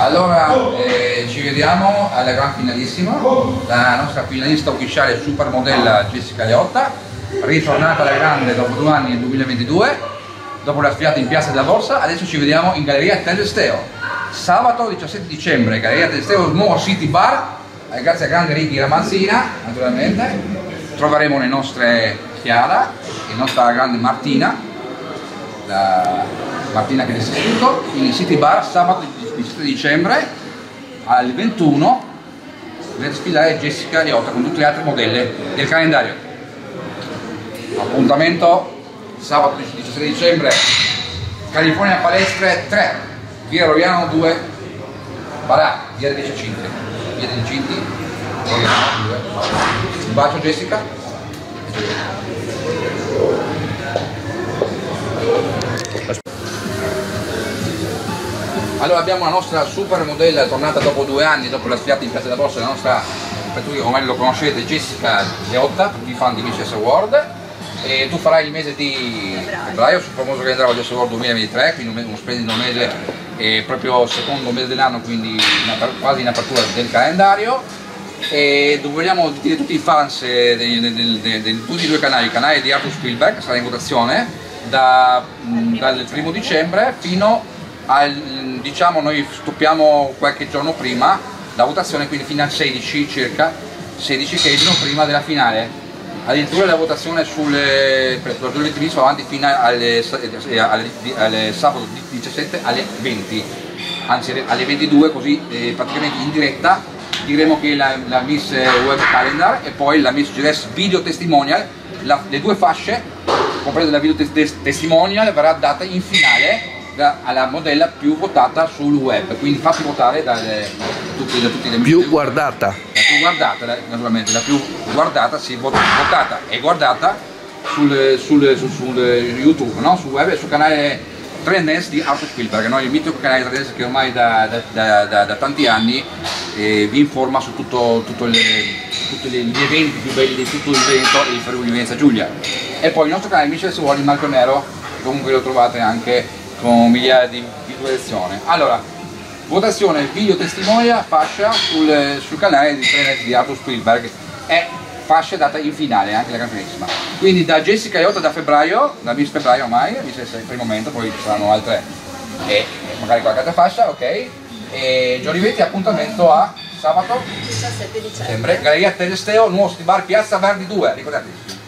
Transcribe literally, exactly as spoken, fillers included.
Allora eh, ci vediamo alla gran finalissima, la nostra finalista ufficiale supermodella Jessica Leotta, ritornata alla grande dopo due anni nel duemilaventidue, dopo la sfilata in Piazza della Borsa. Adesso ci vediamo in Galleria Telesteo, sabato diciassette dicembre, Galleria Telesteo, nuovo City Bar, grazie a grande Ricky Ramanzina, naturalmente. Troveremo le nostre Chiara, la nostra grande Martina, la Martina che è istituto, quindi City Bar, sabato diciassette dicembre alle ventuno, per sfilare Jessica Leotta con tutte le altre modelle del calendario. Appuntamento sabato diciassette dicembre, California Palestre tre, via Roviano due, Barà, via dei Giacinti, via dei Giacinti, Roviano due. Un bacio Jessica. Allora abbiamo la nostra super modella tornata dopo due anni, dopo la sfilata in Piazza della Borsa, la nostra, per tutti come lo conoscete, Jessica Leotta, tutti i fan di Mistress Award. E tu farai il mese di febbraio sul famoso calendario Mistress Award duemilaventitré, quindi uno splendido mese, eh, proprio secondo mese dell'anno, quindi in quasi in apertura del calendario. E vogliamo dire a tutti i fans di tutti i due canali, il canale di Arthur Spielberg, che sarà in votazione da, dal primo dicembre fino al, diciamo, noi stoppiamo qualche giorno prima la votazione, quindi fino al sedici circa, sedici che è il giorno prima della finale. Addirittura la votazione sulle, per la due va avanti fino alle, alle, alle sabato diciassette alle venti, anzi alle ventidue, così eh, praticamente in diretta diremo che la, la Miss Web Calendar e poi la Miss Gires Video Testimonial, la, le due fasce comprese la Video tes Testimonial verrà data in finale da, alla modella più votata sul web, quindi fatti votare dalle, tutti, da tutti le più guardata, la più guardata, la, naturalmente la più guardata, sì, votata e guardata sul, sul, sul, sul YouTube, no? Sul web e sul canale tre Dance di Arthur Spielberg, no? Il mitico canale tre Dance che ormai da, da, da, da, da tanti anni eh, vi informa su tutto, tutto le, tutti gli eventi più belli di tutto il Veneto e il Friuli Venezia Giulia. E poi il nostro canale Mistress Award di Marco Nero, che comunque lo trovate anche con migliaia di visualizzazioni. Allora, votazione video testimonia fascia sul, sul canale di tre Dance di Arthur Spielberg e fascia data in finale, anche la gran finissima. Quindi da Jessica Leotta da febbraio, da Miss Febbraio ormai, Miss il primo momento, poi ci saranno altre e magari qualche altra fascia, ok? E Giolivetti, appuntamento a sabato diciassette dicembre, sempre, Galleria Telesteo, nuovo City Bar, Piazza Verdi due, ricordatevi.